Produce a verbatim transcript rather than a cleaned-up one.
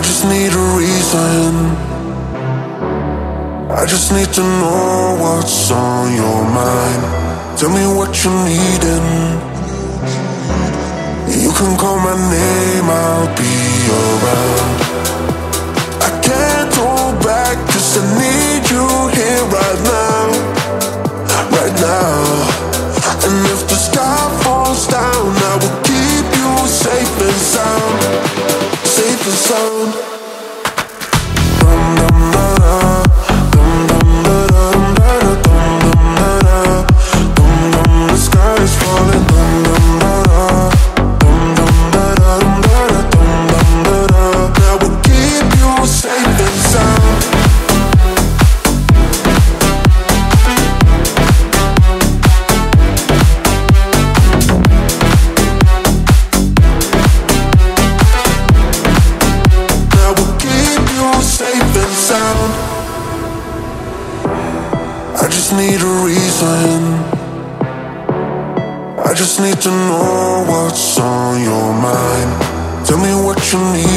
just need a reason. I just need to know what's on your mind. Tell me what you're needing. You can call my name, I'll be around. I can't hold back, cause I need you here right now. Right now. And if the sky falls down, I will keep you safe and sound. Safe and sound. I just need a reason. I just need to know what's on your mind. Tell me what you need.